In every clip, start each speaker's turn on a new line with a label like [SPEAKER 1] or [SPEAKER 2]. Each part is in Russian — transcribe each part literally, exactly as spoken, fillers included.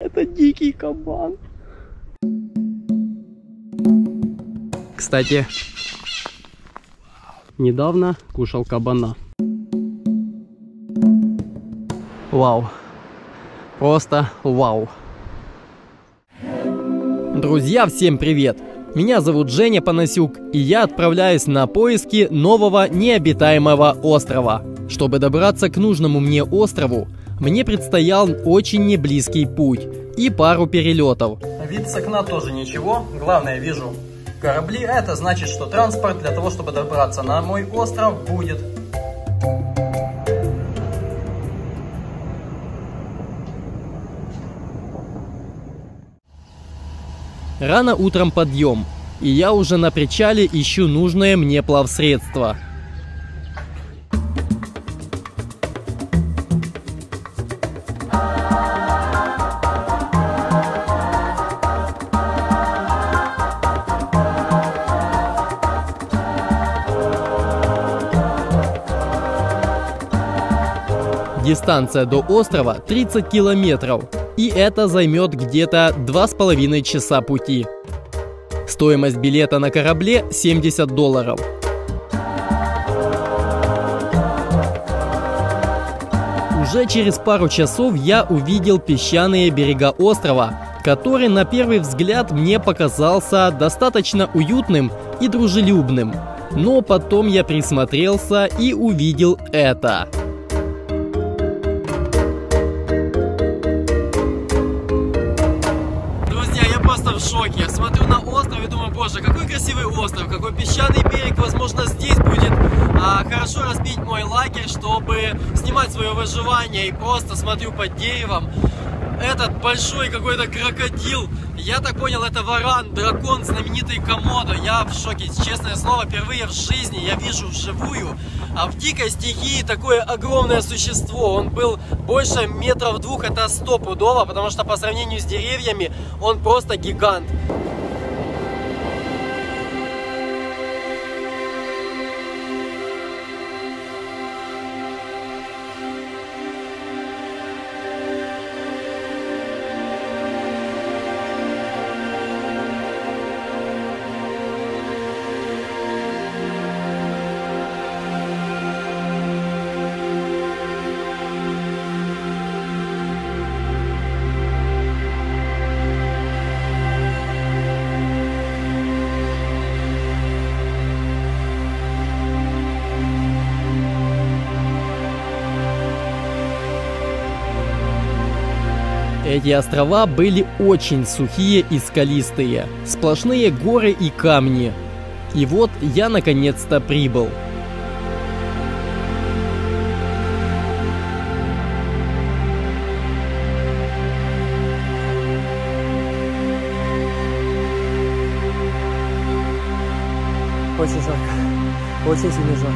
[SPEAKER 1] Это дикий кабан. Кстати, недавно кушал кабана. Вау. Просто вау. Друзья, всем привет! Меня зовут Женя Панасюк, и я отправляюсь на поиски нового необитаемого острова. Чтобы добраться к нужному мне острову, мне предстоял очень неблизкий путь и пару перелетов. Вид с окна тоже ничего, главное, вижу корабли, это значит, что транспорт для того, чтобы добраться на мой остров, будет. Рано утром подъем, и я уже на причале ищу нужное мне плавсредство. Дистанция до острова тридцать километров, и это займет где-то два с половиной часа пути. Стоимость билета на корабле семьдесят долларов. Уже через пару часов я увидел песчаные берега острова, который на первый взгляд мне показался достаточно уютным и дружелюбным. Но потом я присмотрелся и увидел это. В шоке. Я смотрю на остров и думаю, боже, какой красивый остров, какой песчаный берег, возможно, здесь будет а, хорошо разбить мой лагерь, чтобы снимать свое выживание, и просто смотрю под деревом. Этот большой какой-то крокодил, я так понял, это варан, дракон, знаменитый Комодо. Я в шоке, честное слово, впервые в жизни я вижу вживую, а в дикой стихии такое огромное существо. Он был больше метров двух, это стопудово, потому что по сравнению с деревьями он просто гигант. Эти острова были очень сухие и скалистые, сплошные горы и камни. И вот я наконец-то прибыл. Очень жарко, очень сильно жарко.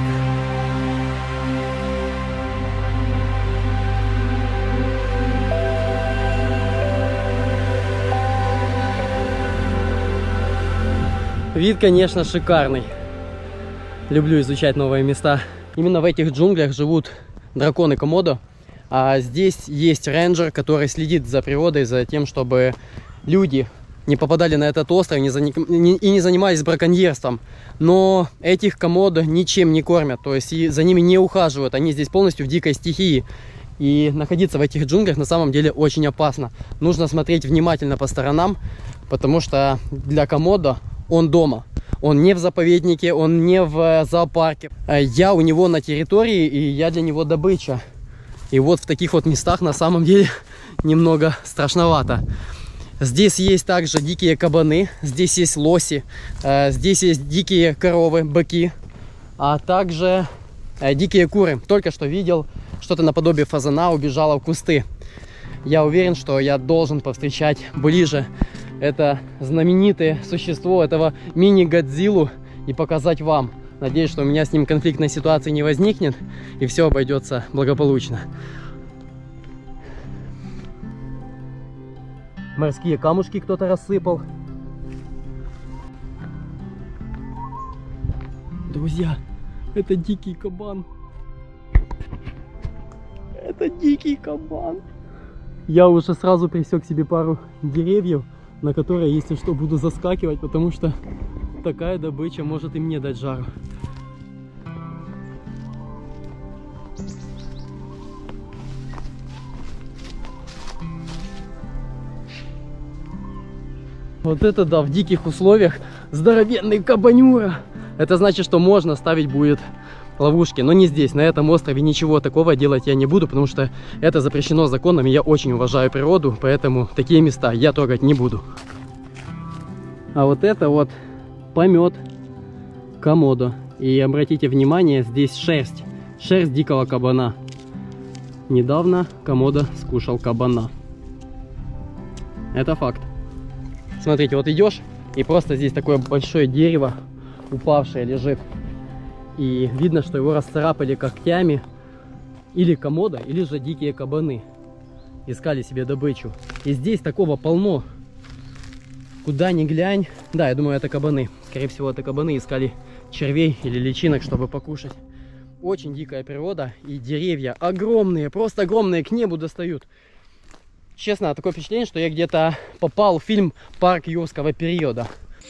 [SPEAKER 1] Вид, конечно, шикарный. Люблю изучать новые места. Именно в этих джунглях живут драконы Комодо. А здесь есть рейнджер, который следит за природой, за тем, чтобы люди не попадали на этот остров не за... и не занимались браконьерством. Но этих Комодо ничем не кормят, то есть и за ними не ухаживают. Они здесь полностью в дикой стихии. И находиться в этих джунглях на самом деле очень опасно. Нужно смотреть внимательно по сторонам, потому что для Комодо он дома. Он не в заповеднике, он не в зоопарке. Я у него на территории, и я для него добыча. И вот в таких вот местах на самом деле немного страшновато. Здесь есть также дикие кабаны, здесь есть лоси, здесь есть дикие коровы, быки, а также дикие куры. Только что видел что-то наподобие фазана, убежало в кусты. Я уверен, что я должен повстречать ближе это знаменитое существо, этого мини-годзиллу, и показать вам. Надеюсь, что у меня с ним конфликтной ситуации не возникнет, и все обойдется благополучно. Морские камушки кто-то рассыпал. Друзья, это дикий кабан. Это дикий кабан. Я уже сразу присек себе пару деревьев, на которые, если что, буду заскакивать, потому что такая добыча может и мне дать жару. Вот это да, в диких условиях здоровенный кабанюра. Это значит, что можно ставить будет ловушки, но не здесь, на этом острове ничего такого делать я не буду, потому что это запрещено законом, и я очень уважаю природу, поэтому такие места я трогать не буду. А вот это вот помет комодо. И обратите внимание, здесь шерсть, шерсть дикого кабана. Недавно комодо скушал кабана. Это факт. Смотрите, вот идешь, и просто здесь такое большое дерево, упавшее, лежит. И видно, что его расцарапали когтями или комодо, или же дикие кабаны. Искали себе добычу. И здесь такого полно. Куда ни глянь. Да, я думаю, это кабаны. Скорее всего, это кабаны искали червей или личинок, чтобы покушать. Очень дикая природа. И деревья огромные, просто огромные, к небу достают. Честно, такое впечатление, что я где-то попал в фильм «Парк юрского периода».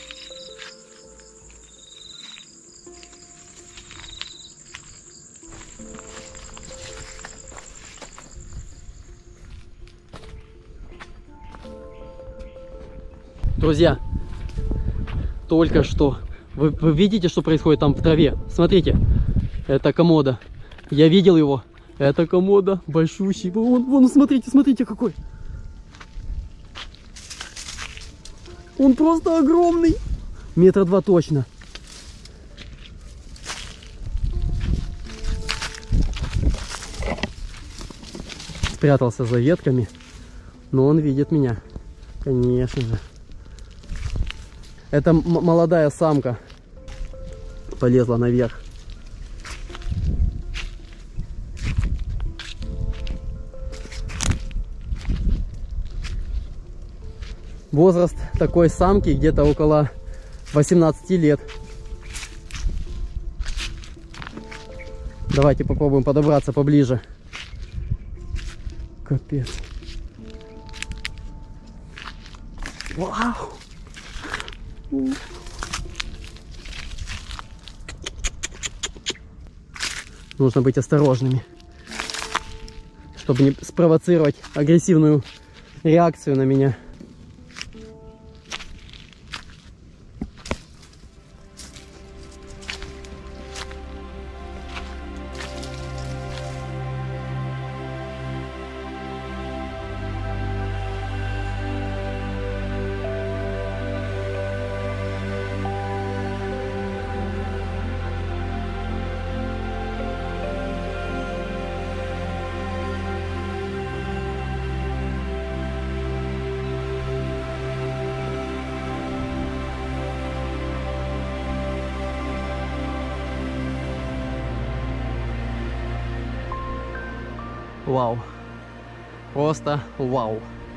[SPEAKER 1] Друзья, только что вы, вы видите, что происходит там в траве? Смотрите, это комодо. Я видел его. Это комодо большущий. Вон, вон, смотрите, смотрите какой. Он просто огромный. Метра два точно. Спрятался за ветками, но он видит меня. Конечно же. Это молодая самка полезла наверх. Возраст такой самки где-то около восемнадцати лет. Давайте попробуем подобраться поближе. Капец. Вау! Нужно быть осторожными, чтобы не спровоцировать агрессивную реакцию на меня. Вау. Просто вау.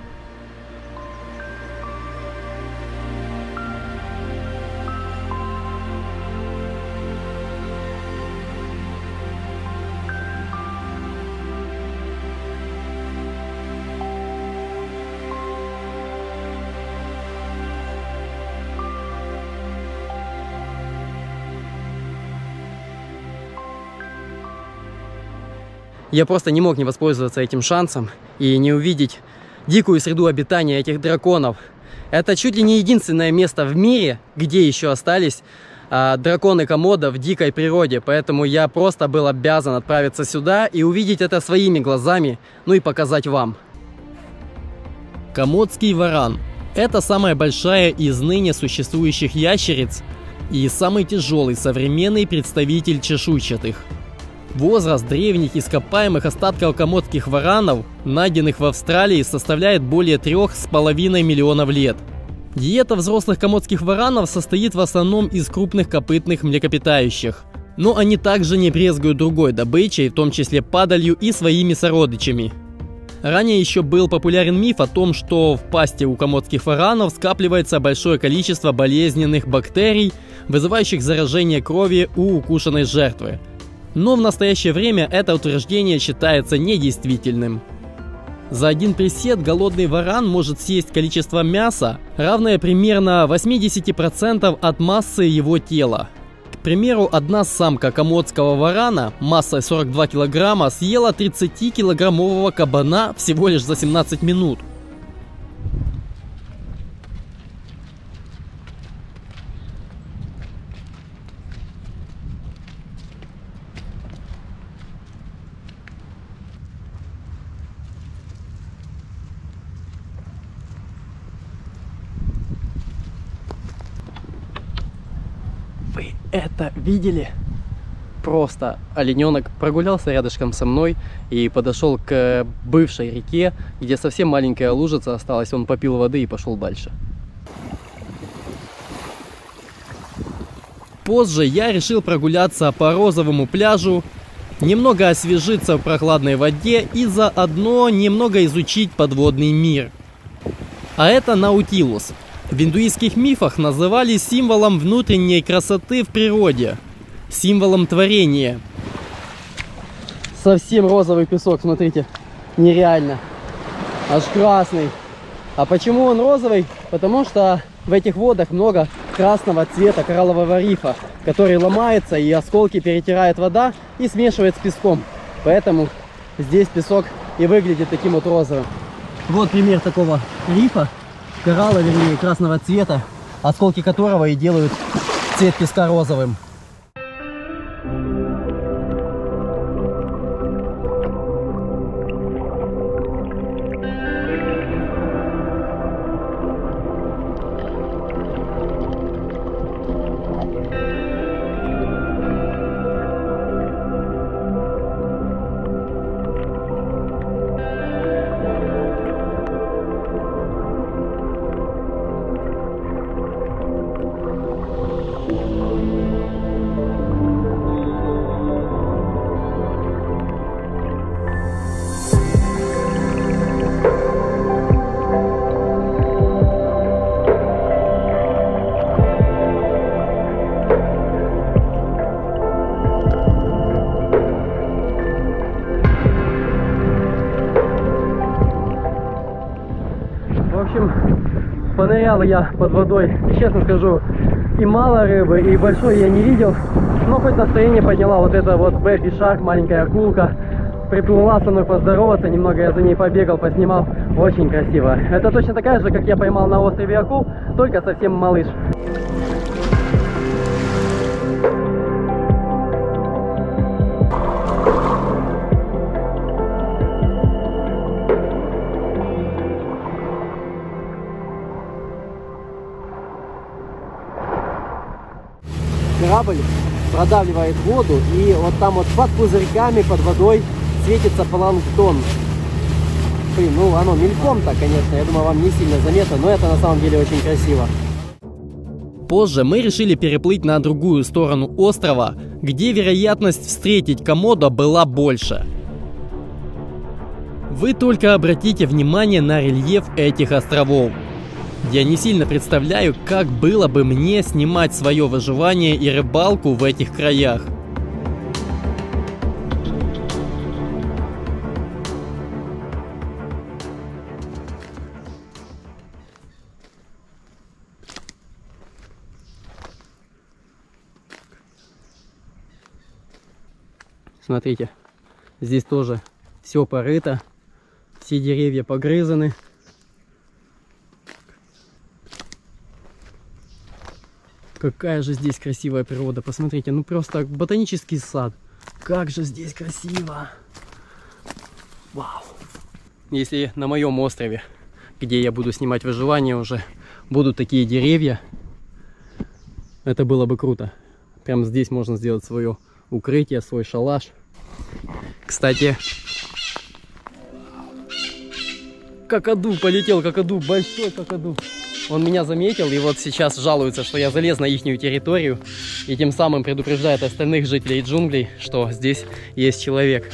[SPEAKER 1] Я просто не мог не воспользоваться этим шансом и не увидеть дикую среду обитания этих драконов. Это чуть ли не единственное место в мире, где еще остались а, драконы комодо в дикой природе. Поэтому я просто был обязан отправиться сюда и увидеть это своими глазами, ну и показать вам. Комодский варан – это самая большая из ныне существующих ящериц и самый тяжелый современный представитель чешуйчатых. Возраст древних ископаемых остатков комодских варанов, найденных в Австралии, составляет более трех с половиной миллионов лет. Диета взрослых комодских варанов состоит в основном из крупных копытных млекопитающих. Но они также не брезгуют другой добычей, в том числе падалью и своими сородичами. Ранее еще был популярен миф о том, что в пасти у комодских варанов скапливается большое количество болезненных бактерий, вызывающих заражение крови у укушенной жертвы. Но в настоящее время это утверждение считается недействительным. За один присед голодный варан может съесть количество мяса, равное примерно восьмидесяти процентам от массы его тела. К примеру, одна самка комодского варана массой сорок два килограмма съела тридцатикилограммового кабана всего лишь за семнадцать минут. Вы это видели? Просто олененок прогулялся рядышком со мной и подошел к бывшей реке, где совсем маленькая лужица осталась. Он попил воды и пошел дальше. Позже я решил прогуляться по розовому пляжу, немного освежиться в прохладной воде и заодно немного изучить подводный мир. А это наутилус. В индуистских мифах называли символом внутренней красоты в природе, символом творения. Совсем розовый песок, смотрите, нереально, аж красный. А почему он розовый? Потому что в этих водах много красного цвета кораллового рифа, который ломается и осколки перетирает вода и смешивает с песком. Поэтому здесь песок и выглядит таким вот розовым. Вот пример такого рифа. Коралла, вернее, красного цвета, осколки которого и делают цвет песка розовым. Понырял я под водой, честно скажу, и мало рыбы, и большой я не видел, но хоть настроение подняла вот эта вот Бэби Шарк, маленькая акулка, приплыла со мной поздороваться, немного я за ней побегал, поснимал, очень красиво. Это точно такая же, как я поймал на острове акул, только совсем малыш. Корабль продавливает воду, и вот там вот под пузырьками, под водой светится планктон. Блин, ну оно мельком-то, конечно, я думаю, вам не сильно заметно, но это на самом деле очень красиво. Позже мы решили переплыть на другую сторону острова, где вероятность встретить комодо была больше. Вы только обратите внимание на рельеф этих островов. Я не сильно представляю, как было бы мне снимать свое выживание и рыбалку в этих краях. Смотрите, здесь тоже все порыто, все деревья погрызаны. Какая же здесь красивая природа, посмотрите, ну просто ботанический сад. Как же здесь красиво! Вау! Если на моем острове, где я буду снимать выживание уже, будут такие деревья, это было бы круто. Прямо здесь можно сделать свое укрытие, свой шалаш. Кстати, какаду полетел, какаду, большой какаду. Он меня заметил и вот сейчас жалуется, что я залез на ихнюю территорию и тем самым предупреждает остальных жителей джунглей, что здесь есть человек.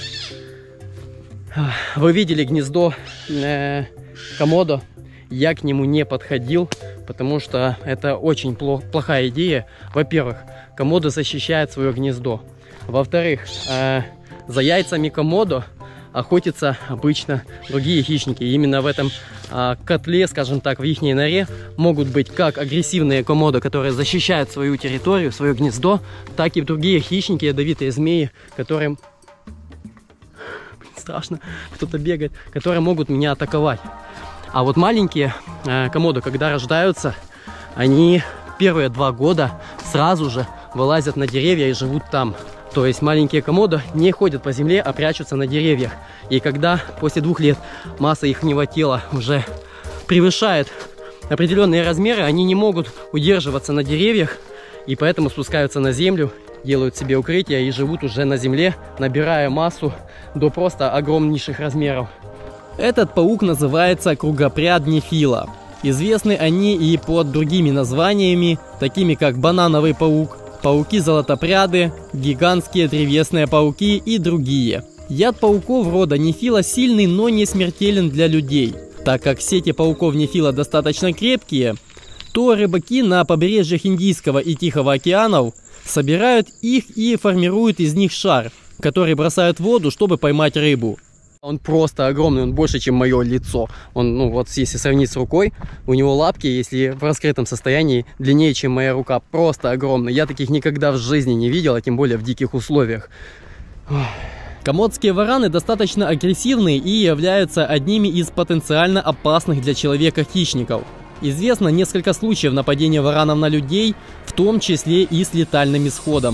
[SPEAKER 1] Вы видели гнездо э, комодо? Я к нему не подходил, потому что это очень плох, плохая идея. Во-первых, комодо защищает свое гнездо. Во-вторых, э, за яйцами комодо охотятся обычно другие хищники. И именно в этом а, котле, скажем так, в их норе могут быть как агрессивные комодо, которые защищают свою территорию, свое гнездо, так и другие хищники, ядовитые змеи, которым... Блин, страшно, кто-то бегает, которые могут меня атаковать. А вот маленькие э, комодо, когда рождаются, они первые два года сразу же вылазят на деревья и живут там. То есть маленькие комодо не ходят по земле, а прячутся на деревьях. И когда после двух лет масса ихнего тела уже превышает определенные размеры, они не могут удерживаться на деревьях, и поэтому спускаются на землю, делают себе укрытие и живут уже на земле, набирая массу до просто огромнейших размеров.
[SPEAKER 2] Этот паук называется кругопряд нефила. Известны они и под другими названиями, такими как банановый паук, пауки-золотопряды, гигантские древесные пауки и другие. Яд пауков рода нефила сильный, но не смертелен для людей. Так как сети пауков нефила достаточно крепкие, то рыбаки на побережьях Индийского и Тихого океанов собирают их и формируют из них шар, который бросают в воду, чтобы поймать рыбу.
[SPEAKER 1] Он просто огромный, он больше, чем мое лицо. Он, ну вот если сравнить с рукой, у него лапки, если в раскрытом состоянии, длиннее, чем моя рука. Просто огромный. Я таких никогда в жизни не видел, а тем более в диких условиях.
[SPEAKER 2] Комодские вараны достаточно агрессивны и являются одними из потенциально опасных для человека хищников. Известно несколько случаев нападения варанов на людей, в том числе и с летальным исходом.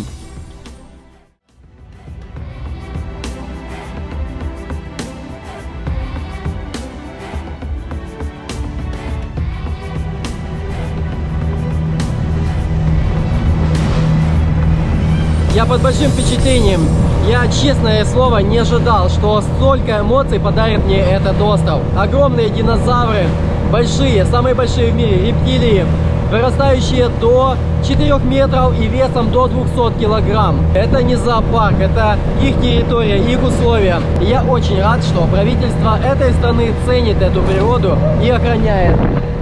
[SPEAKER 1] Я под большим впечатлением. Я, честное слово, не ожидал, что столько эмоций подарит мне этот остров. Огромные динозавры, большие, самые большие в мире, рептилии, вырастающие до четырёх метров и весом до двухсот килограмм. Это не зоопарк, это их территория, их условия. И я очень рад, что правительство этой страны ценит эту природу и охраняет.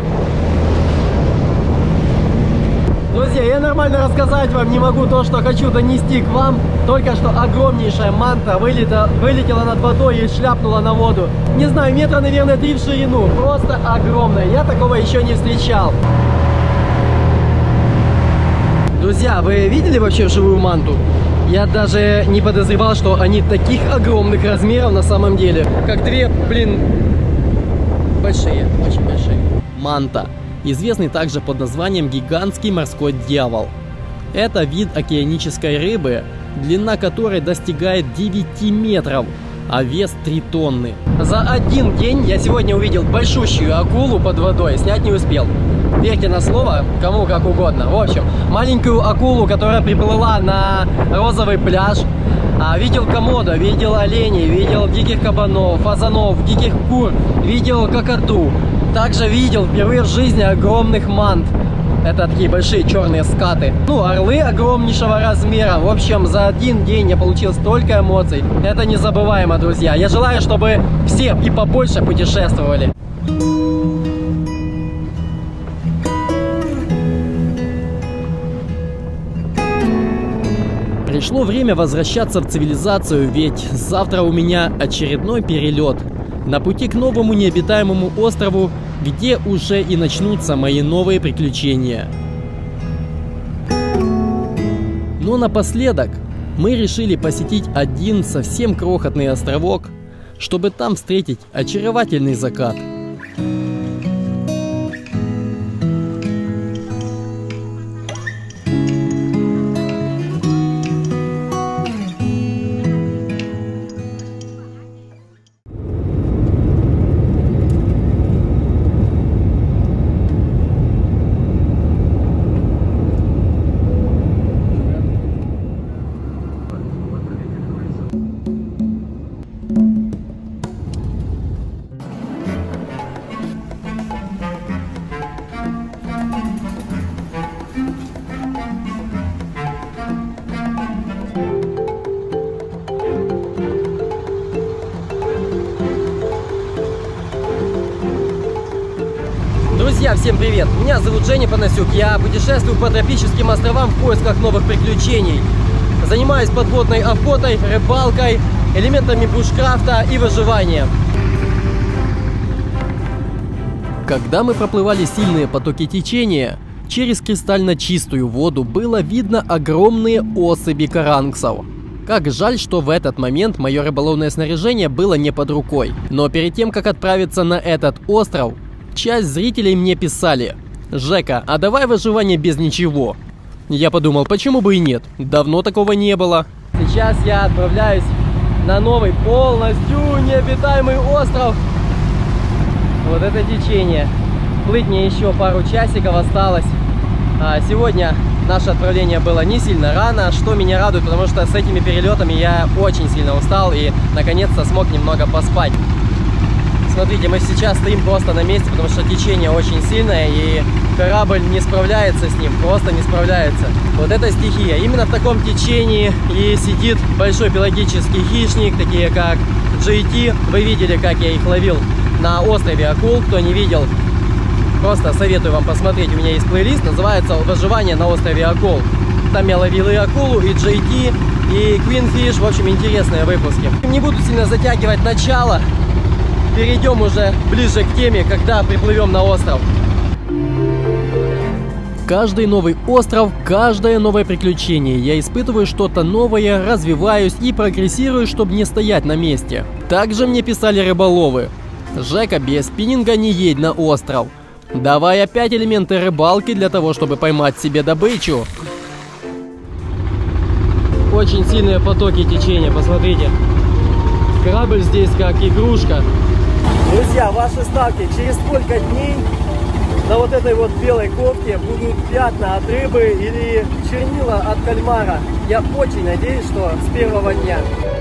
[SPEAKER 1] Друзья, я нормально рассказать вам не могу то, что хочу донести к вам. Только что огромнейшая манта вылета, вылетела над водой и шляпнула на воду. Не знаю, метра, наверное, три в ширину. Просто огромная. Я такого еще не встречал. Друзья, вы видели вообще вживую манту? Я даже не подозревал, что они таких огромных размеров на самом деле. Как две, блин, большие, очень большие.
[SPEAKER 2] Манта. Известный также под названием гигантский морской дьявол. Это вид океанической рыбы, длина которой достигает девяти метров, а вес три тонны.
[SPEAKER 1] За один день я сегодня увидел большущую акулу под водой, снять не успел. Верьте на слово, кому как угодно. В общем, маленькую акулу, которая приплыла на розовый пляж. А, видел комодо, видел оленей, видел диких кабанов, фазанов, диких кур, видел кокоду. Также видел впервые в жизни огромных мант. Это такие большие черные скаты. Ну, орлы огромнейшего размера. В общем, за один день я получил столько эмоций. Это незабываемо, друзья. Я желаю, чтобы все и побольше путешествовали.
[SPEAKER 2] Пришло время возвращаться в цивилизацию, ведь завтра у меня очередной перелет на пути к новому необитаемому острову, где уже и начнутся мои новые приключения. Но напоследок мы решили посетить один совсем крохотный островок, чтобы там встретить очаровательный закат.
[SPEAKER 1] Друзья, всем привет! Меня зовут Женя Панасюк, я путешествую по тропическим островам в поисках новых приключений. Занимаюсь подводной охотой, рыбалкой, элементами бушкрафта и выживания.
[SPEAKER 2] Когда мы проплывали сильные потоки течения, через кристально чистую воду было видно огромные особи каранксов. Как жаль, что в этот момент мое рыболовное снаряжение было не под рукой. Но перед тем, как отправиться на этот остров, часть зрителей мне писали: «Жека, а давай выживание без ничего». Я подумал, почему бы и нет, давно такого не было.
[SPEAKER 1] Сейчас я отправляюсь на новый полностью необитаемый остров. Вот это течение. Плыть мне еще пару часиков осталось. А сегодня наше отправление было не сильно рано, что меня радует, потому что с этими перелетами я очень сильно устал и наконец-то смог немного поспать. Смотрите, мы сейчас стоим просто на месте, потому что течение очень сильное и корабль не справляется с ним, просто не справляется. Вот это стихия. Именно в таком течении и сидит большой пелагический хищник, такие как джей ти. Вы видели, как я их ловил на острове Акул. Кто не видел, просто советую вам посмотреть. У меня есть плейлист, называется «Выживание на острове Акул». Там я ловил и акулу, и джей ти, и Queenfish. В общем, интересные выпуски. Не буду сильно затягивать начало. Перейдем уже ближе к теме, когда приплывем на остров.
[SPEAKER 2] Каждый новый остров, каждое новое приключение. Я испытываю что-то новое, развиваюсь и прогрессирую, чтобы не стоять на месте. Также мне писали рыболовы: «Жека, без спиннинга не едь на остров. Давай опять элементы рыбалки для того, чтобы поймать себе добычу».
[SPEAKER 1] Очень сильные потоки течения, посмотрите. Корабль здесь как игрушка. Друзья, ваши ставки: через сколько дней на вот этой вот белой кофте будут пятна от рыбы или чернила от кальмара? Я очень надеюсь, что с первого дня.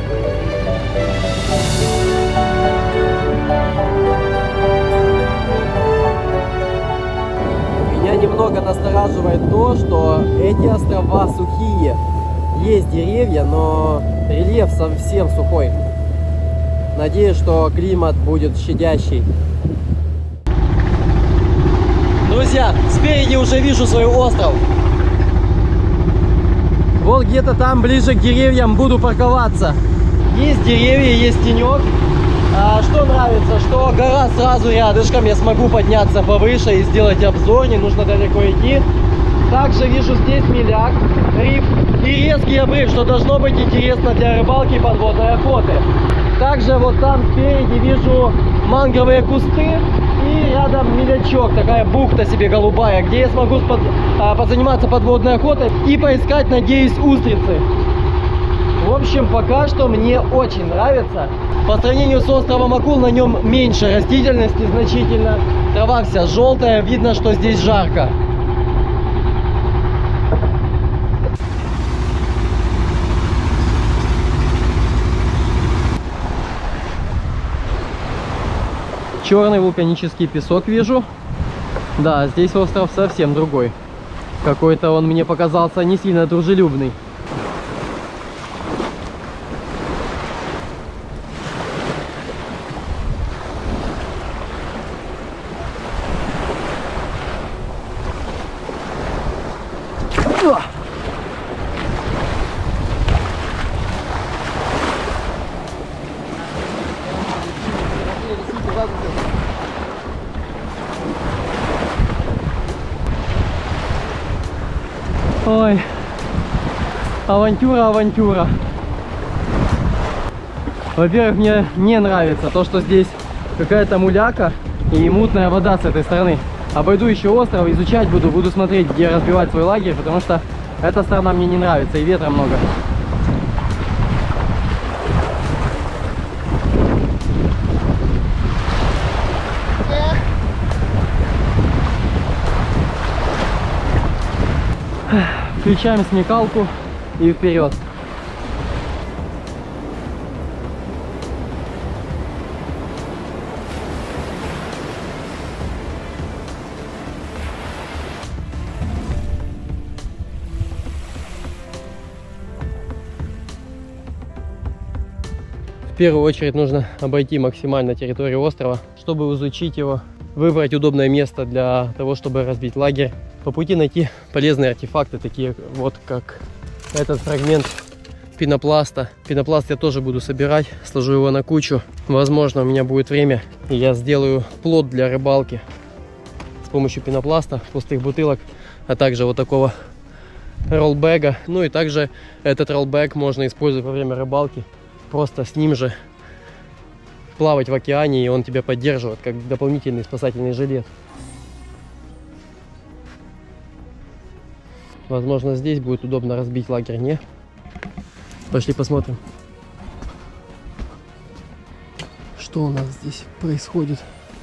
[SPEAKER 1] Меня немного настораживает то, что эти острова сухие. Есть деревья, но рельеф совсем сухой. Надеюсь, что климат будет щадящий. Друзья, спереди уже вижу свой остров. Вот где-то там, ближе к деревьям, буду парковаться. Есть деревья, есть тенек. А что нравится, что гора сразу рядышком, я смогу подняться повыше и сделать обзор, не нужно далеко идти. Также вижу здесь меляк, риф и резкий обрыв, что должно быть интересно для рыбалки и подводной охоты. Также вот там спереди вижу мангровые кусты и рядом мелячок, такая бухта себе голубая, где я смогу под, а, позаниматься подводной охотой и поискать, надеюсь, устрицы. В общем, пока что мне очень нравится. По сравнению с островом Акул, на нем меньше растительности значительно. Трава вся желтая, видно, что здесь жарко. Черный вулканический песок вижу. Да, здесь остров совсем другой. Какой-то он мне показался не сильно дружелюбный. Ой, авантюра, авантюра. Во-первых, мне не нравится то, что здесь какая-то муляка и мутная вода с этой стороны. Обойду еще остров, изучать буду, буду смотреть, где разбивать свой лагерь, потому что эта сторона мне не нравится и ветра много. Включаем смекалку и вперед. В первую очередь нужно обойти максимально территорию острова, чтобы изучить его, выбрать удобное место для того, чтобы разбить лагерь. По пути найти полезные артефакты, такие вот как этот фрагмент пенопласта. Пенопласт я тоже буду собирать, сложу его на кучу. Возможно, у меня будет время, и я сделаю плот для рыбалки с помощью пенопласта, пустых бутылок, а также вот такого роллбэга. Ну и также этот роллбэг можно использовать во время рыбалки. Просто с ним же плавать в океане, и он тебя поддерживает, как дополнительный спасательный жилет. Возможно, здесь будет удобно разбить лагерь, не? Пошли посмотрим, что у нас здесь происходит.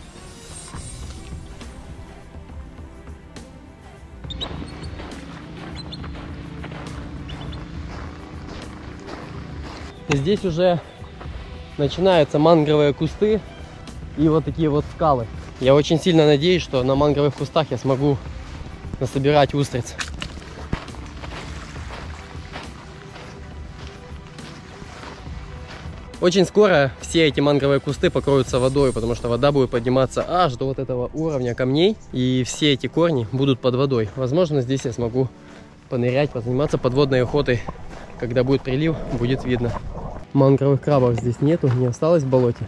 [SPEAKER 1] Здесь уже начинаются мангровые кусты и вот такие вот скалы. Я очень сильно надеюсь, что на мангровых кустах я смогу насобирать устриц. Очень скоро все эти мангровые кусты покроются водой, потому что вода будет подниматься аж до вот этого уровня камней, и все эти корни будут под водой. Возможно, здесь я смогу понырять, позаниматься подводной охотой. Когда будет прилив, будет видно. Мангровых крабов здесь нету, не осталось в болоте.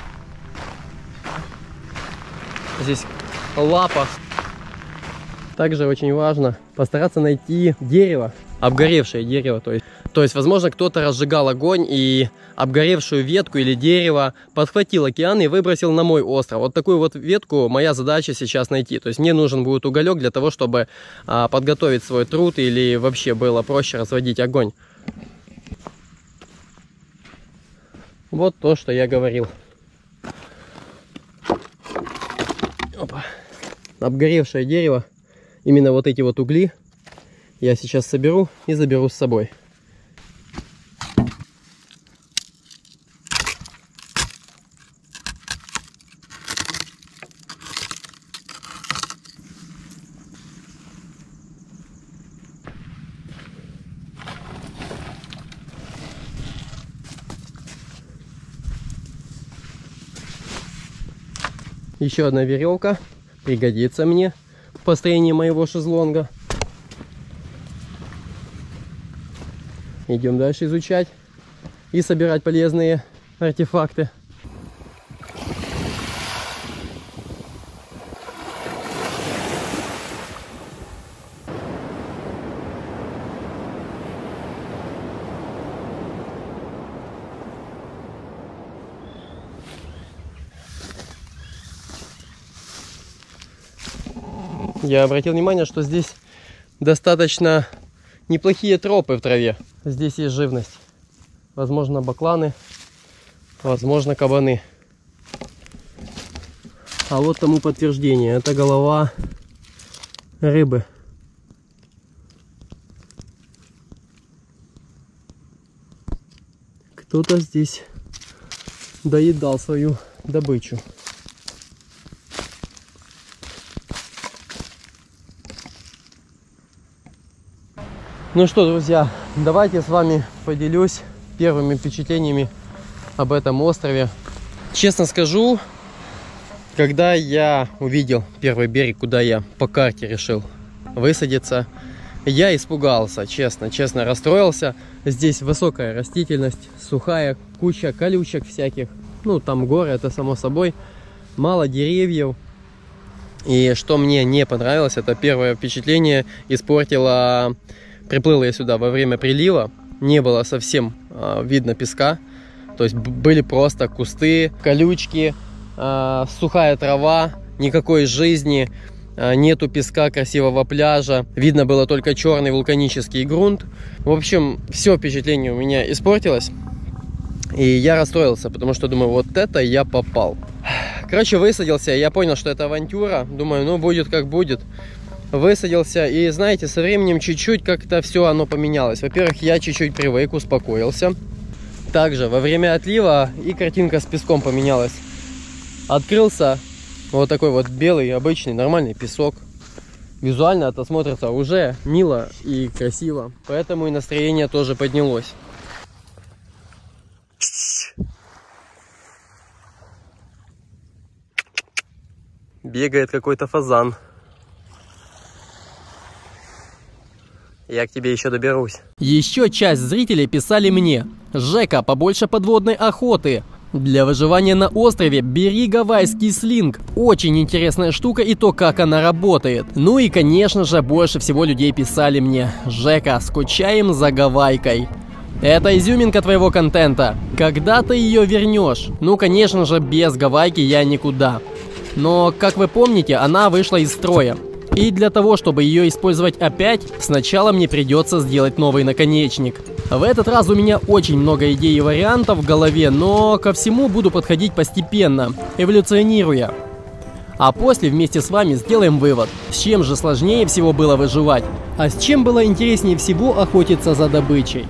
[SPEAKER 1] Здесь лапа. Также очень важно постараться найти дерево, обгоревшее дерево. То есть, то есть возможно, кто-то разжигал огонь и обгоревшую ветку или дерево подхватил океан и выбросил на мой остров. Вот такую вот ветку моя задача сейчас найти. То есть мне нужен будет уголек для того, чтобы а, подготовить свой труд или вообще было проще разводить огонь. Вот то, что я говорил. Опа. Обгоревшее дерево. Именно вот эти вот угли я сейчас соберу и заберу с собой. Еще одна веревка пригодится мне в построении моего шезлонга. Идем дальше изучать и собирать полезные артефакты. Я обратил внимание, что здесь достаточно неплохие тропы в траве. Здесь есть живность. Возможно, бакланы, возможно, кабаны. А вот тому подтверждение. Это голова рыбы. Кто-то здесь доедал свою добычу. Ну что, друзья, давайте с вами поделюсь первыми впечатлениями об этом острове. Честно скажу, когда я увидел первый берег, куда я по карте решил высадиться, я испугался, честно, честно расстроился. Здесь высокая растительность, сухая, куча колючек всяких. Ну, там горы, это само собой. Мало деревьев. И что мне не понравилось, это первое впечатление испортило... Приплыл я сюда во время прилива, не было совсем э, видно песка, то есть были просто кусты, колючки, э, сухая трава, никакой жизни, э, нету песка, красивого пляжа, видно было только черный вулканический грунт. В общем, все впечатление у меня испортилось, и я расстроился, потому что думаю, вот это я попал. Короче, высадился, я понял, что это авантюра, думаю, ну будет как будет. Высадился, и знаете, со временем чуть-чуть как-то все оно поменялось. Во-первых, я чуть-чуть привык, успокоился. Также во время отлива и картинка с песком поменялась. Открылся вот такой вот белый, обычный, нормальный песок. Визуально это смотрится уже мило и красиво. Поэтому и настроение тоже поднялось. Бегает какой-то фазан. Я к тебе еще доберусь.
[SPEAKER 2] Еще часть зрителей писали мне: Жека, побольше подводной охоты. Для выживания на острове бери гавайский слинг. Очень интересная штука и то, как она работает. Ну и, конечно же, больше всего людей писали мне: Жека, скучаем за гавайкой. Это изюминка твоего контента. Когда ты ее вернешь? Ну, конечно же, без гавайки я никуда. Но, как вы помните, она вышла из строя. И для того, чтобы ее использовать опять, сначала мне придется сделать новый наконечник. В этот раз у меня очень много идей и вариантов в голове, но ко всему буду подходить постепенно, эволюционируя. А после вместе с вами сделаем вывод, с чем же сложнее всего было выживать, а с чем было интереснее всего охотиться за добычей.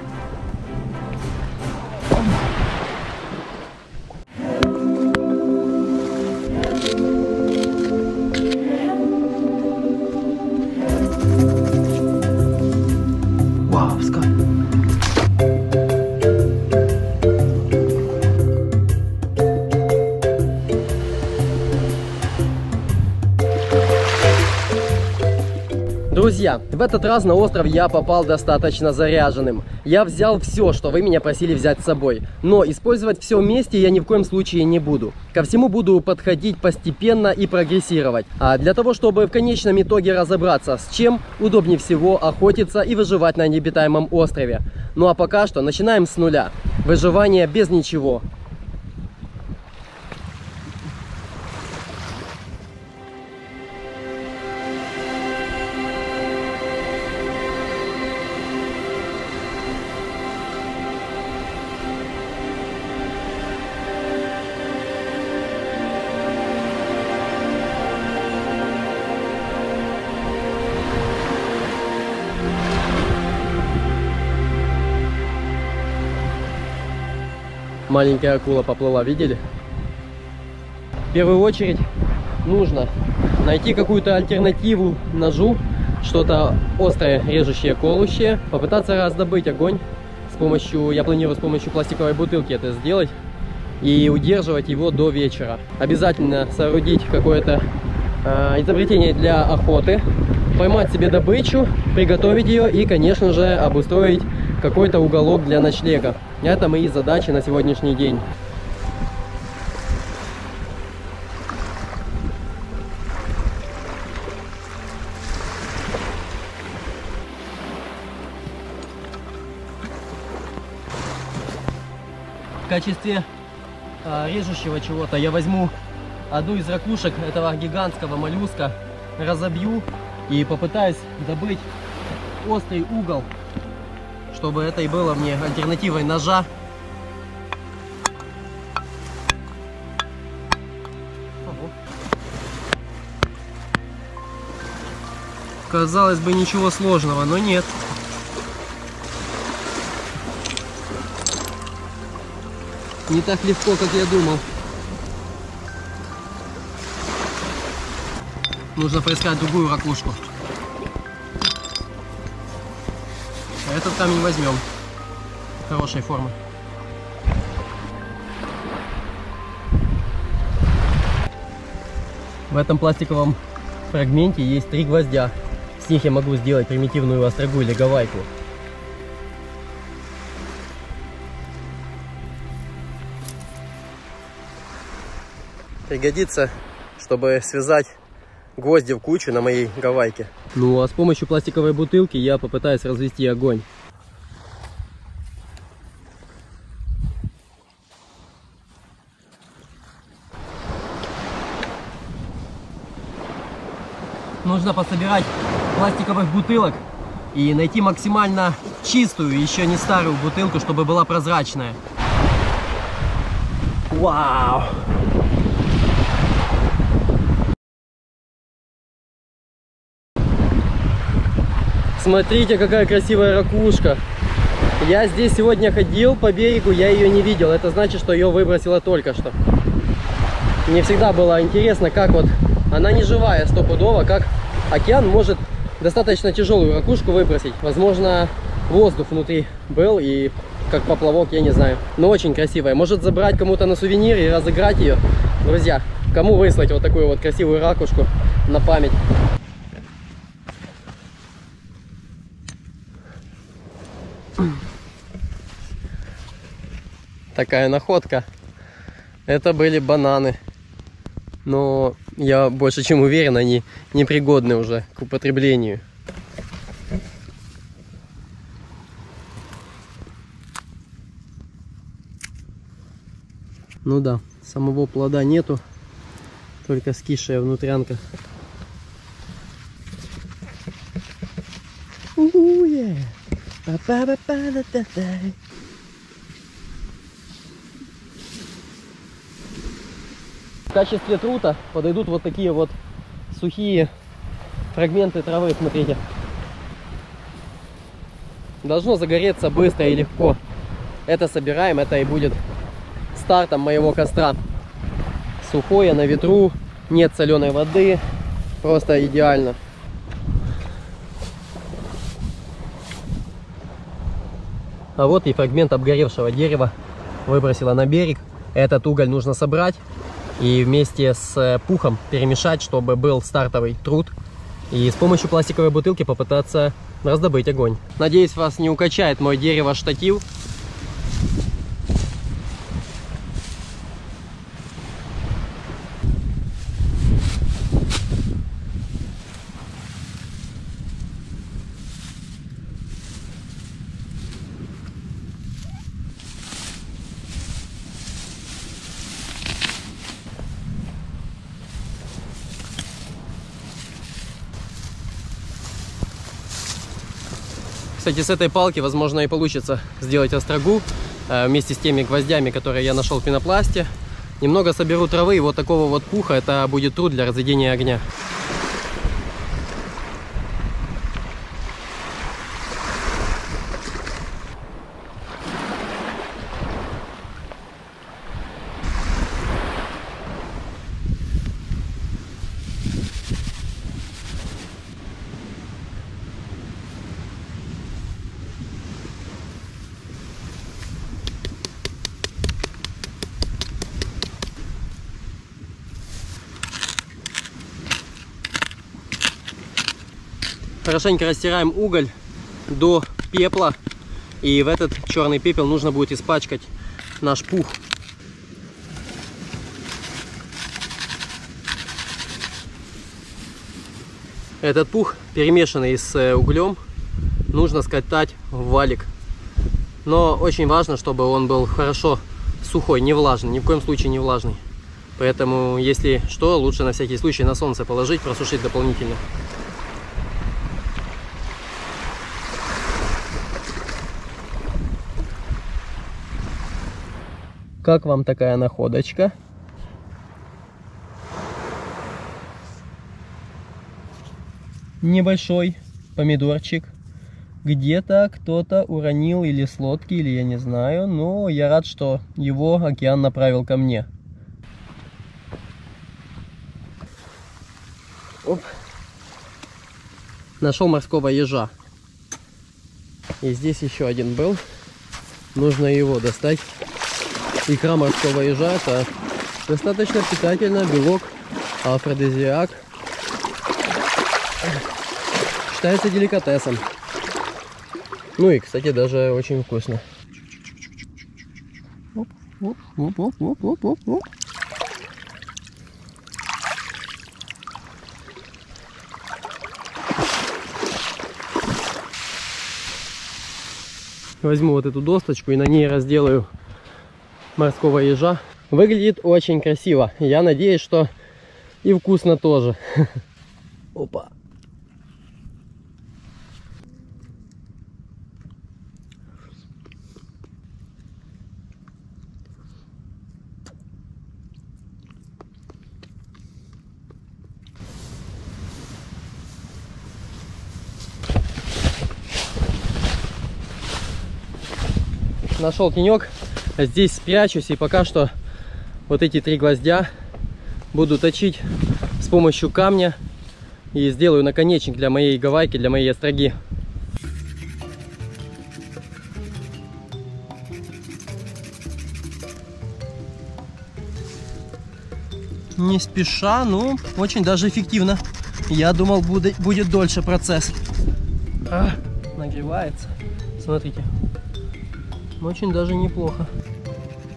[SPEAKER 1] Друзья, в этот раз на остров я попал достаточно заряженным. Я взял все, что вы меня просили взять с собой. Но использовать все вместе я ни в коем случае не буду. Ко всему буду подходить постепенно и прогрессировать. А для того, чтобы в конечном итоге разобраться, с чем удобнее всего охотиться и выживать на необитаемом острове. Ну а пока что начинаем с нуля. Выживание без ничего. Маленькая акула поплыла, видели? В первую очередь нужно найти какую-то альтернативу ножу, что-то острое, режущее, колющее. Попытаться раздобыть огонь с помощью, я планирую с помощью пластиковой бутылки это сделать. И удерживать его до вечера. Обязательно соорудить какое-то э, изобретение для охоты. Поймать себе добычу, приготовить ее и, конечно же, обустроить какой-то уголок для ночлега. Это мои задачи на сегодняшний день. В качестве э, режущего чего-то я возьму одну из ракушек этого гигантского моллюска, разобью и попытаюсь добыть острый угол, чтобы это и было мне альтернативой ножа. Ого. Казалось бы, ничего сложного, но нет. Не так легко, как я думал. Нужно поискать другую ракушку. Этот камень возьмем. Хорошей формы. В этом пластиковом фрагменте есть три гвоздя. С них я могу сделать примитивную острогу или гавайку. Пригодится, чтобы связать гвозди в кучу на моей гавайке. Ну а с помощью пластиковой бутылки я попытаюсь развести огонь. Нужно пособирать пластиковых бутылок и найти максимально чистую, еще не старую бутылку, чтобы была прозрачная. Вау! Смотрите, какая красивая ракушка. Я здесь сегодня ходил по берегу, я ее не видел. Это значит, что ее выбросило только что. Мне всегда было интересно, как вот она не живая стопудово, как океан может достаточно тяжелую ракушку выбросить. Возможно, воздух внутри был и как поплавок, я не знаю. Но очень красивая. Может забрать кому-то на сувенир и разыграть ее. Друзья, кому выслать вот такую вот красивую ракушку на память? такая находка. Это были бананы. Но я больше чем уверен, они непригодны уже к употреблению. Ну да, самого плода нету, только скисшая внутрянка. У-у-е. Па-па-па-па-да-да-да. В качестве трута подойдут вот такие вот сухие фрагменты травы, смотрите. Должно загореться быстро и легко. Это собираем, это и будет стартом моего костра. Сухое, на ветру, нет соленой воды, просто идеально. А вот и фрагмент обгоревшего дерева выбросила на берег. Этот уголь нужно собрать и вместе с пухом перемешать, чтобы был стартовый труд. И с помощью пластиковой бутылки попытаться раздобыть огонь. Надеюсь, вас не укачает мой дерево-штатив. Кстати, с этой палки, возможно, и получится сделать острогу э, вместе с теми гвоздями, которые я нашел в пенопласте. Немного соберу травы и вот такого вот пуха. Это будет труд для разведения огня. Хорошенько растираем уголь до пепла, и в этот черный пепел нужно будет испачкать наш пух. Этот пух, перемешанный с углем, нужно скатать в валик. Но очень важно, чтобы он был хорошо сухой, не влажный, ни в коем случае не влажный. Поэтому, если что, лучше на всякий случай на солнце положить, просушить дополнительно. Как вам такая находочка? Небольшой помидорчик. Где-то кто-то уронил или с лодки, или я не знаю. Но я рад, что его океан направил ко мне. Оп. Нашел морского ежа. И здесь еще один был. Нужно его достать. Икра морского ежа — это достаточно питательно, белок, афродизиак. Считается деликатесом. Ну и, кстати, даже очень вкусно. Оп, оп, оп, оп, оп, оп, оп, оп. Возьму вот эту досточку и на ней разделаю морского ежа. Выглядит очень красиво. Я надеюсь, что и вкусно тоже. Опа. Нашел тенек. Здесь спрячусь, и пока что вот эти три гвоздя буду точить с помощью камня и сделаю наконечник для моей гавайки, для моей остроги. Не спеша, но очень даже эффективно. Я думал, будет, будет дольше процесс. А, нагревается. Смотрите. Очень даже неплохо.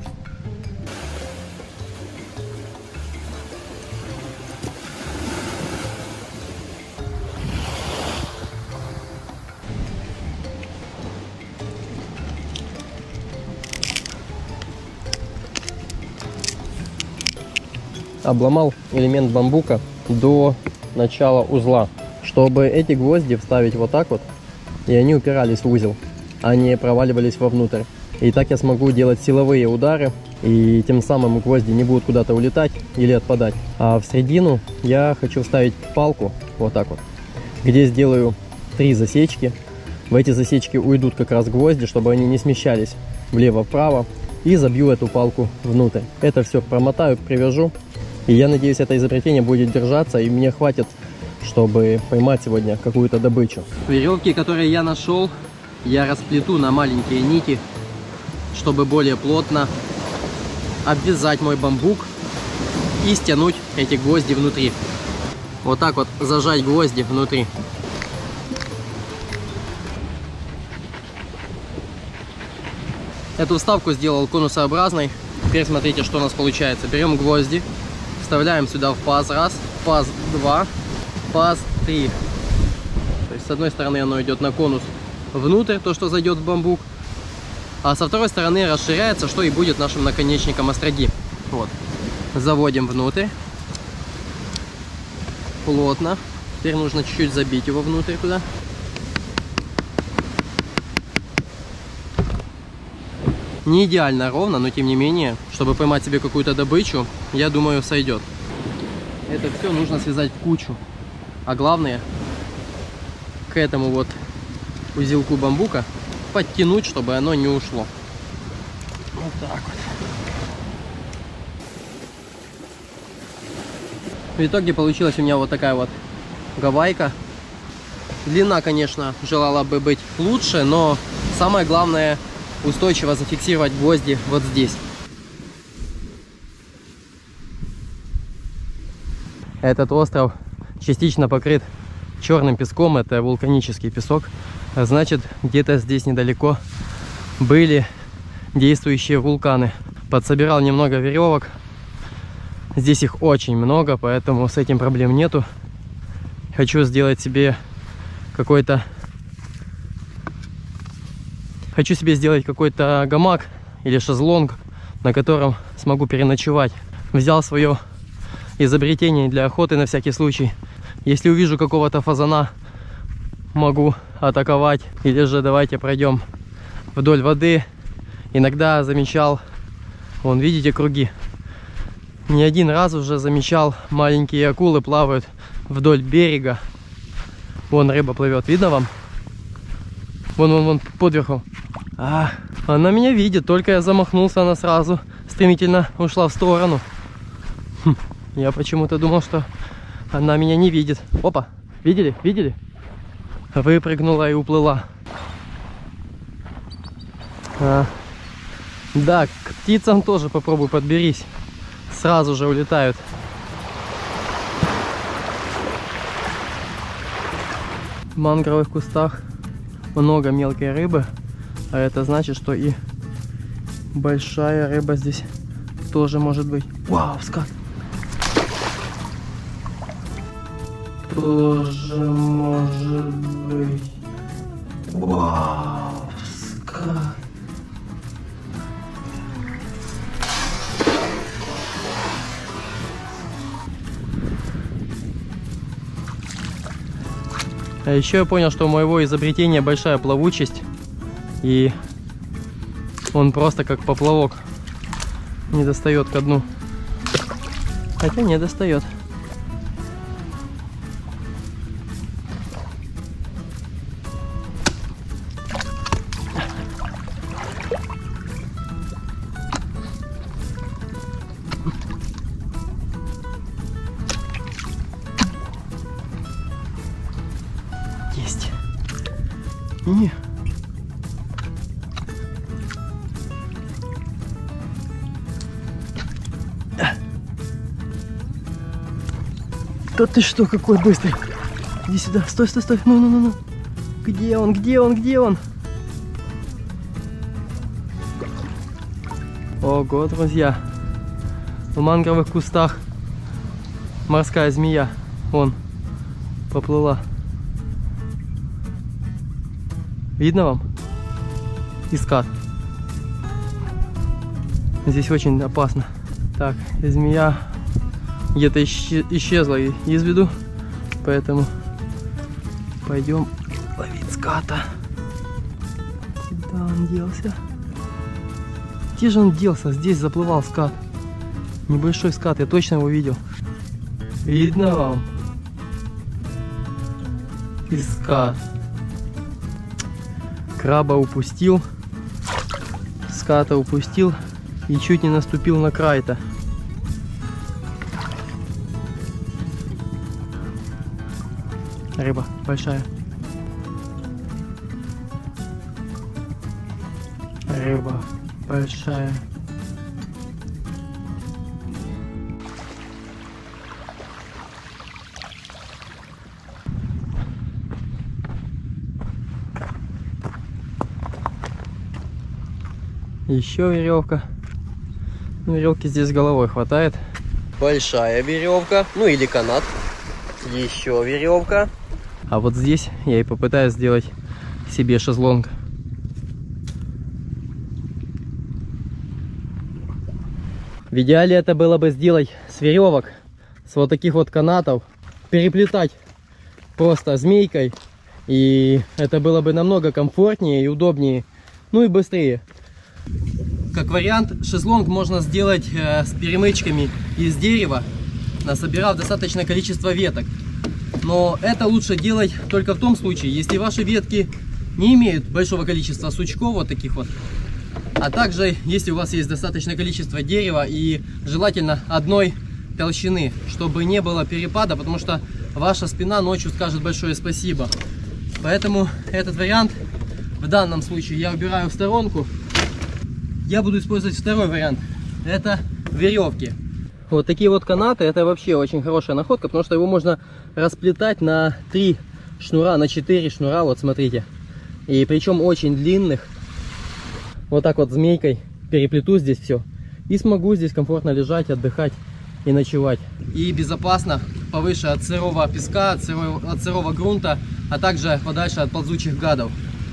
[SPEAKER 1] обломал элемент бамбука до начала узла, чтобы эти гвозди вставить вот так вот, и они упирались в узел, а не проваливались вовнутрь. И так я смогу делать силовые удары, и тем самым гвозди не будут куда-то улетать или отпадать. А в середину я хочу вставить палку, вот так вот, где сделаю три засечки. В эти засечки уйдут как раз гвозди, чтобы они не смещались влево-вправо, и забью эту палку внутрь. Это все промотаю, привяжу, и я надеюсь, это изобретение будет держаться, и мне хватит, чтобы поймать сегодня какую-то добычу. Веревки, которые я нашел, я расплету на маленькие нити, чтобы более плотно обвязать мой бамбук и стянуть эти гвозди внутри. Вот так вот зажать гвозди внутри. Эту вставку сделал конусообразной. Теперь смотрите, что у нас получается. Берем гвозди, вставляем сюда в паз раз, паз два, паз три. То есть с одной стороны оно идет на конус внутрь, то, что зайдет в бамбук, а со второй стороны расширяется, что и будет нашим наконечником остроги. Вот. Заводим внутрь. Плотно. Теперь нужно чуть-чуть забить его внутрь туда. Не идеально ровно, но тем не менее, чтобы поймать себе какую-то добычу, я думаю, сойдет. Это все нужно связать в кучу. А главное, к этому вот узелку бамбука подтянуть, чтобы оно не ушло. Вот так вот. В итоге получилась у меня вот такая вот гавайка. Длина, конечно, желала бы быть лучше, но самое главное — устойчиво зафиксировать гвозди вот здесь. Этот остров частично покрыт черным песком, это вулканический песок. Значит, где-то здесь недалеко были действующие вулканы. Подсобирал немного веревок. Здесь их очень много, поэтому с этим проблем нету. Хочу сделать себе какой-то Хочу себе сделать какой-то гамак или шезлонг, на котором смогу переночевать. Взял свое изобретение для охоты на всякий случай. Если увижу какого-то фазана, могу атаковать. Или же давайте пройдем вдоль воды. Иногда замечал, вон видите круги, не один раз уже замечал, маленькие акулы плавают вдоль берега. Вон рыба плывет, видно вам? Вон, вон, вон, под верхом. А, она меня видит, только я замахнулся, она сразу стремительно ушла в сторону. Хм, я почему-то думал, что она меня не видит. Опа, видели, видели? Выпрыгнула и уплыла. А, да, к птицам тоже попробуй подберись. Сразу же улетают. В мангровых кустах много мелкой рыбы, а это значит, что и большая рыба здесь тоже может быть. Вау, скат! Тоже может быть. Вау, скат! А еще я понял, что у моего изобретения большая плавучесть, и он просто как поплавок не достает ко дну. Хотя не достает. Есть. Не. Да ты что, какой быстрый. Иди сюда. Стой, стой, стой. Ну, ну, ну, ну. Где он, где он, где он? Ого, друзья. В мангровых кустах морская змея. Вон, поплыла. Видно вам? Искат. Здесь очень опасно. Так, змея где-то исчезла из виду, поэтому пойдем ловить ската. Куда он делся? Где же он делся? Здесь заплывал скат. Небольшой скат, я точно его видел. Видно вам? И скат. Краба упустил, ската упустил и чуть не наступил на край-то. Рыба большая. Рыба большая. Еще веревка. Веревки здесь головой хватает. Большая веревка, ну или канат. Еще веревка. А вот здесь я и попытаюсь сделать себе шезлонг. В идеале это было бы сделать с веревок, с вот таких вот канатов, переплетать просто змейкой. И это было бы намного комфортнее и удобнее, ну и быстрее. Как вариант, шезлонг можно сделать э, с перемычками из дерева, насобирав достаточное количество веток. Но это лучше делать только в том случае, если ваши ветки не имеют большого количества сучков, вот таких вот. А также, если у вас есть достаточное количество дерева и желательно одной толщины, чтобы не было перепада, потому что ваша спина ночью скажет большое спасибо. Поэтому этот вариант в данном случае я убираю в сторонку. Я буду использовать второй вариант. Это веревки. Вот такие вот канаты, это вообще очень хорошая находка, потому что его можно расплетать на три шнура, на четыре шнура, вот смотрите. И причем очень длинных. Вот так вот змейкой переплету здесь все. И смогу здесь комфортно лежать, отдыхать и ночевать. И безопасно, повыше от сырого песка, от сырого, от сырого грунта, а также подальше от ползучих гадов.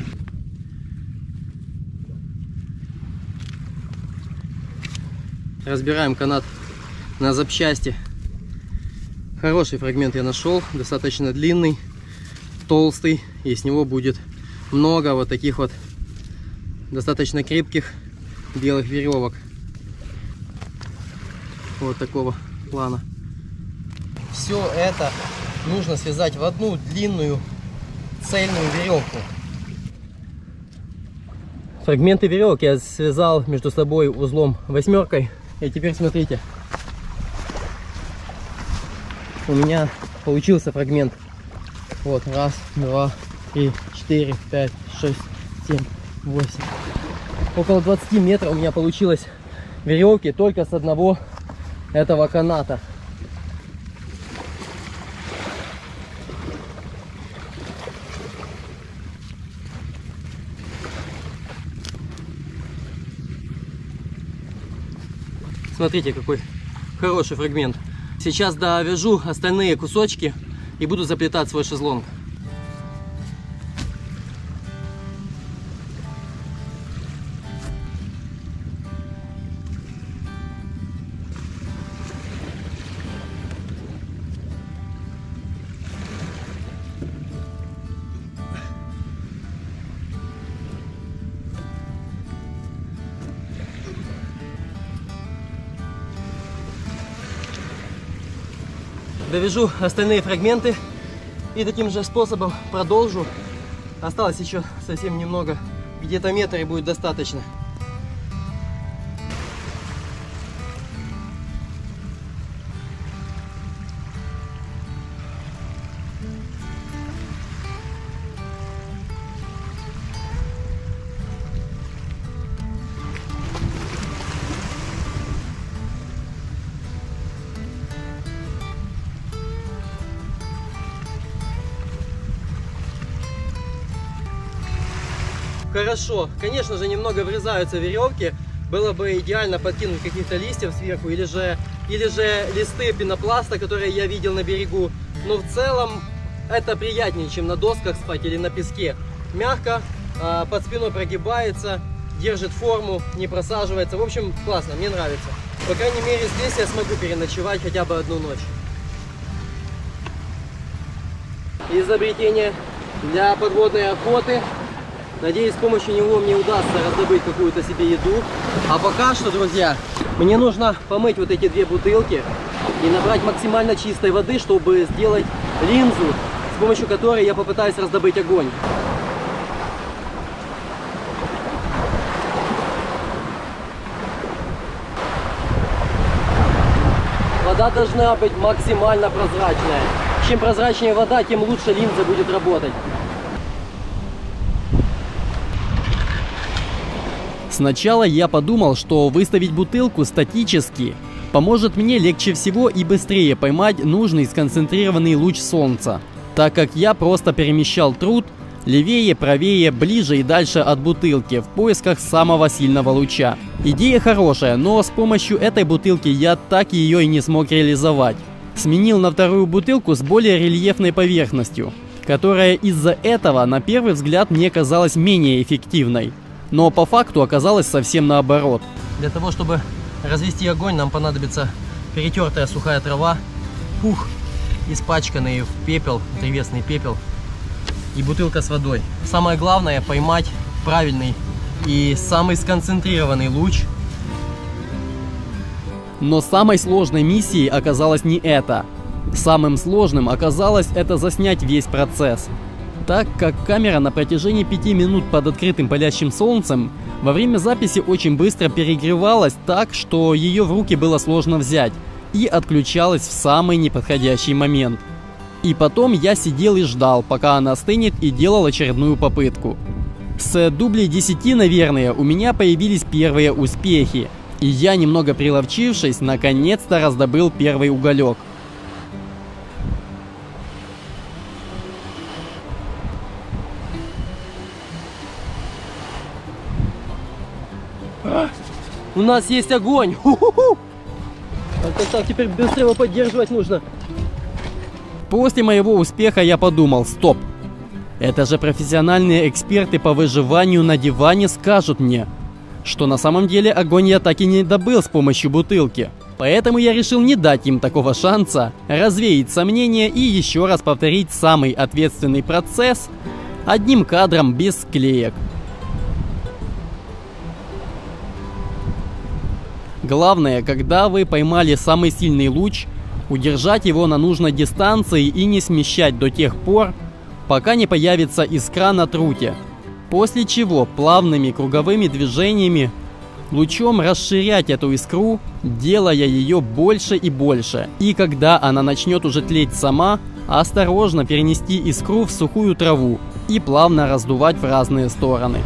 [SPEAKER 1] Разбираем канат на запчасти. Хороший фрагмент я нашел, достаточно длинный, толстый, и с него будет много вот таких вот достаточно крепких белых веревок. Вот такого плана. Все это нужно связать в одну длинную цельную веревку. Фрагменты веревок я связал между собой узлом восьмеркой. И теперь смотрите, у меня получился фрагмент. Вот, раз, два, три, четыре, пять, шесть, семь, восемь. Около двадцати метров у меня получилось веревки только с одного этого каната. Смотрите, какой хороший фрагмент. Сейчас довяжу остальные кусочки и буду заплетать свой шезлонг. Довяжу остальные фрагменты и таким же способом продолжу. Осталось еще совсем немного, где-то метр и будет достаточно. Хорошо, конечно же, немного врезаются веревки. Было бы идеально подкинуть каких-то листьев сверху, или же, или же листы пенопласта, которые я видел на берегу. Но в целом это приятнее, чем на досках спать или на песке. Мягко, под спиной прогибается, держит форму, не просаживается. В общем, классно, мне нравится. По крайней мере, здесь я смогу переночевать хотя бы одну ночь. Изобретение для подводной охоты. Надеюсь, с помощью него мне удастся раздобыть какую-то себе еду. А пока что, друзья, мне нужно помыть вот эти две бутылки и набрать максимально чистой воды, чтобы сделать линзу, с помощью которой я попытаюсь раздобыть огонь. Вода должна быть максимально прозрачная. Чем прозрачнее вода, тем лучше линза будет работать.
[SPEAKER 2] Сначала я подумал, что выставить бутылку статически поможет мне легче всего и быстрее поймать нужный сконцентрированный луч солнца, так как я просто перемещал труд левее, правее, ближе и дальше от бутылки в поисках самого сильного луча. Идея хорошая, но с помощью этой бутылки я так ее и не смог реализовать. Сменил на вторую бутылку с более рельефной поверхностью, которая из-за этого на первый взгляд мне казалась менее эффективной. Но по факту оказалось совсем наоборот.
[SPEAKER 1] Для того, чтобы развести огонь, нам понадобится перетертая сухая трава, пух, испачканный в пепел, древесный пепел, и бутылка с водой. Самое главное — поймать правильный и самый сконцентрированный луч.
[SPEAKER 2] Но самой сложной миссией оказалось не это. Самым сложным оказалось это заснять весь процесс. Так как камера на протяжении пяти минут под открытым палящим солнцем во время записи очень быстро перегревалась так, что ее в руки было сложно взять и отключалась в самый неподходящий момент. И потом я сидел и ждал, пока она остынет, и делал очередную попытку. С дублей десяти, наверное, у меня появились первые успехи, и я, немного приловчившись, наконец-то раздобыл первый уголек.
[SPEAKER 1] У нас есть огонь! Ху-ху-ху! Так, так, так, теперь быстро его поддерживать нужно.
[SPEAKER 2] После моего успеха я подумал: стоп, это же профессиональные эксперты по выживанию на диване скажут мне, что на самом деле огонь я так и не добыл с помощью бутылки. Поэтому я решил не дать им такого шанса, развеять сомнения и еще раз повторить самый ответственный процесс одним кадром без склеек. Главное, когда вы поймали самый сильный луч, удержать его на нужной дистанции и не смещать до тех пор, пока не появится искра на труте. После чего плавными круговыми движениями лучом расширять эту искру, делая ее больше и больше. И когда она начнет уже тлеть сама, осторожно перенести искру в сухую траву и плавно раздувать в разные стороны.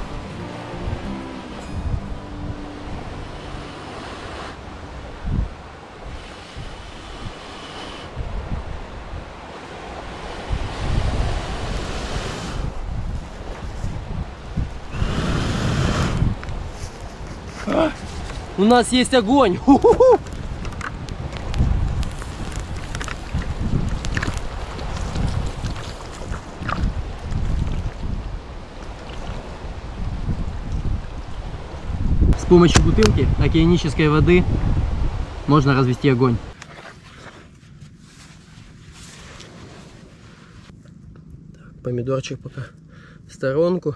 [SPEAKER 1] У нас есть огонь! Ху-ху-ху! С помощью бутылки океанической воды можно развести огонь. Так, помидорчик пока в сторонку.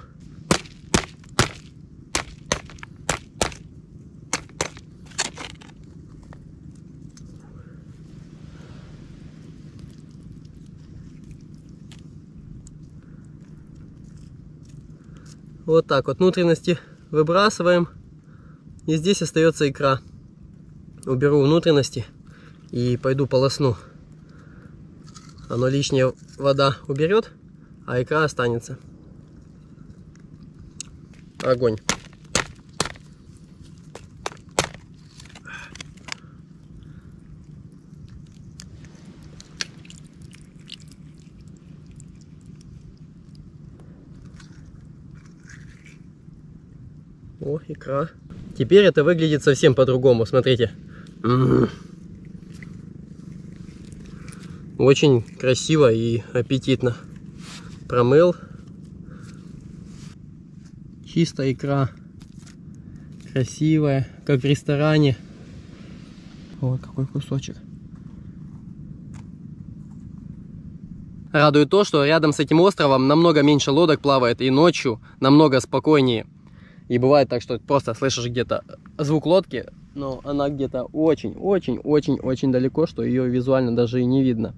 [SPEAKER 1] Вот так вот внутренности выбрасываем, и здесь остается икра. Уберу внутренности и пойду полосну. Оно лишняя вода уберет, а икра останется. Огонь. О, икра. Теперь это выглядит совсем по-другому, смотрите. М-м-м. Очень красиво и аппетитно. Промыл. Чистая икра. красивая, как в ресторане. Вот какой кусочек. Радует то, что рядом с этим островом намного меньше лодок плавает, и ночью намного спокойнее. И бывает так, что просто слышишь где-то звук лодки, но она где-то очень-очень-очень-очень далеко, что ее визуально даже и не видно.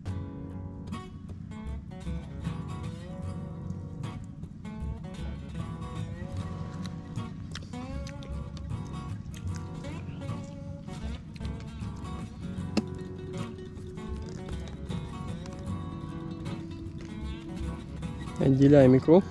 [SPEAKER 1] Отделяем икру.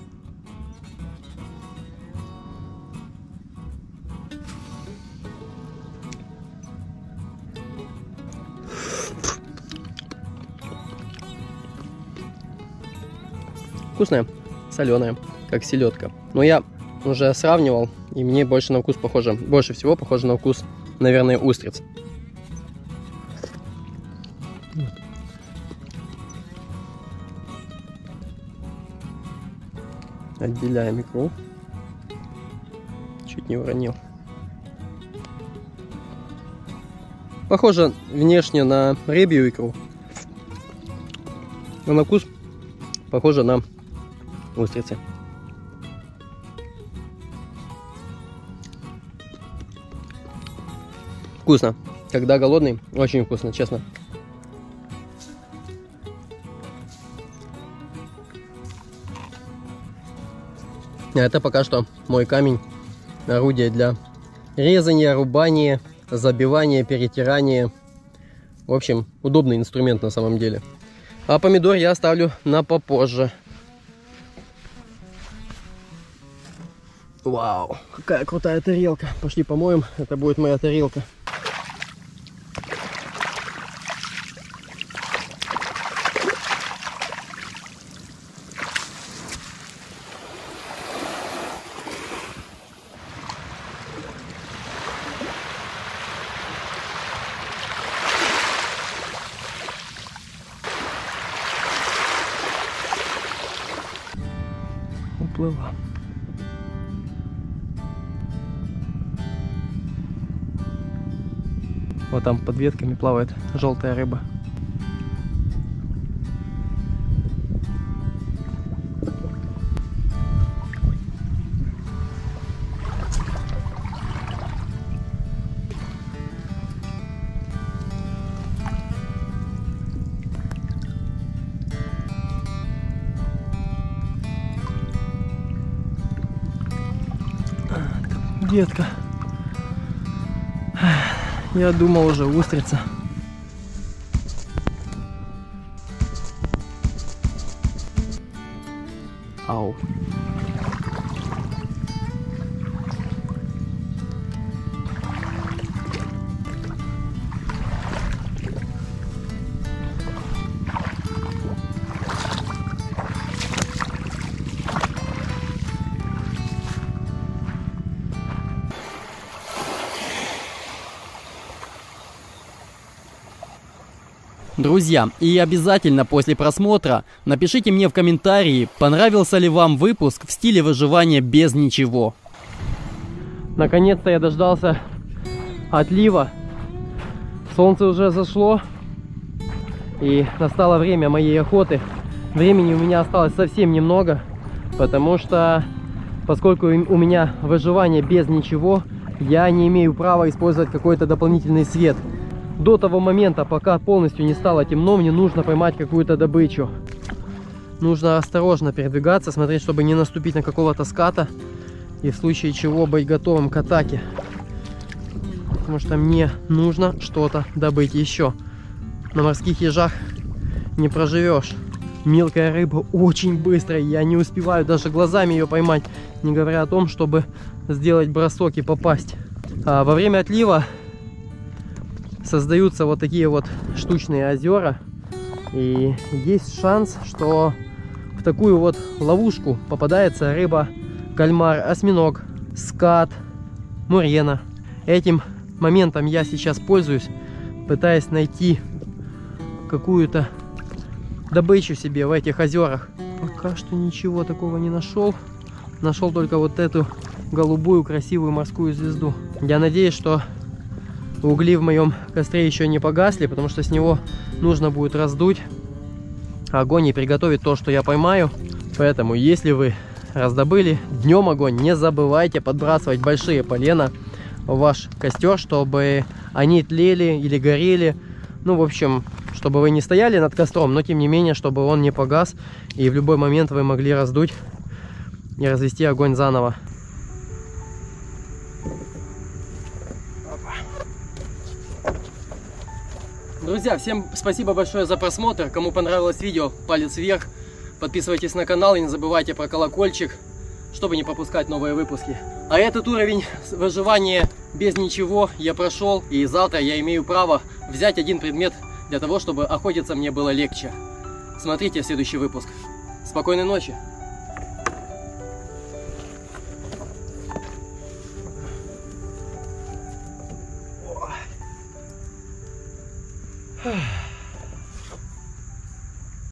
[SPEAKER 1] Вкусная, соленая, как селедка. Но я уже сравнивал, и мне больше на вкус похоже, больше всего похоже на вкус, наверное, устриц. Отделяем икру. Чуть не уронил. Похоже внешне на рыбью икру. Но на вкус похоже на устрицы. Вкусно. Когда голодный, очень вкусно, честно. Это пока что мой камень, орудие для резания, рубания, забивания, перетирания. В общем, удобный инструмент на самом деле. А помидор я оставлю на попозже. Вау, какая крутая тарелка. Пошли помоем, это будет моя тарелка. Уплыла. Вот там под ветками плавает желтая рыба. Детка. Я думал уже устрица. Ау.
[SPEAKER 2] Друзья, и обязательно после просмотра напишите мне в комментарии, понравился ли вам выпуск в стиле выживания без ничего.
[SPEAKER 1] Наконец-то я дождался отлива. Солнце уже зашло. И настало время моей охоты. Времени у меня осталось совсем немного. Потому что, поскольку у меня выживание без ничего, я не имею права использовать какой-то дополнительный свет. До того момента, пока полностью не стало темно, мне нужно поймать какую-то добычу. Нужно осторожно передвигаться, смотреть, чтобы не наступить на какого-то ската. И в случае чего быть готовым к атаке. Потому что мне нужно что-то добыть еще. На морских ежах не проживешь. Мелкая рыба очень быстрая, я не успеваю даже глазами ее поймать. Не говоря о том, чтобы сделать бросок и попасть. А во время отлива создаются вот такие вот штучные озера, и есть шанс, что в такую вот ловушку попадается рыба, кальмар, осьминог, скат, мурена. Этим моментом я сейчас пользуюсь, пытаясь найти какую-то добычу себе в этих озерах. Пока что ничего такого не нашел. Нашел только вот эту голубую красивую морскую звезду. Я надеюсь, что угли в моем костре еще не погасли, потому что с него нужно будет раздуть огонь и приготовить то, что я поймаю. Поэтому, если вы раздобыли днем огонь, не забывайте подбрасывать большие полена в ваш костер, чтобы они тлели или горели. Ну, в общем, чтобы вы не стояли над костром, но тем не менее, чтобы он не погас, и в любой момент вы могли раздуть и развести огонь заново. Друзья, всем спасибо большое за просмотр. Кому понравилось видео, палец вверх. Подписывайтесь на канал и не забывайте про колокольчик, чтобы не пропускать новые выпуски. А этот уровень выживания без ничего я прошел, и завтра я имею право взять один предмет для того, чтобы охотиться мне было легче. Смотрите следующий выпуск. Спокойной ночи! Ugh.